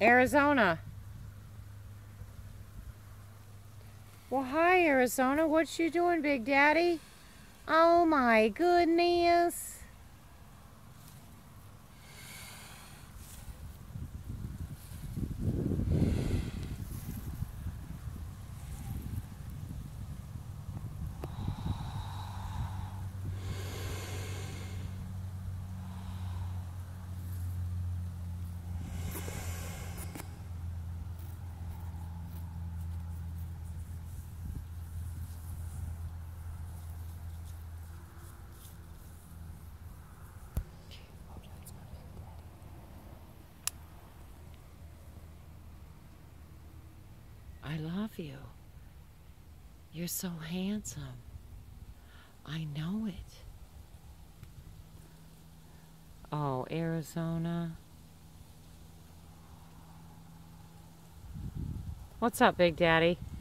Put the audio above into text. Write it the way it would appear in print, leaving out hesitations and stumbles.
Arizona. Well, hi, Arizona. What you doing, Big Daddy? Oh, my goodness. I love you. You're so handsome. I know it. Oh, Arizona. What's up, Big Daddy?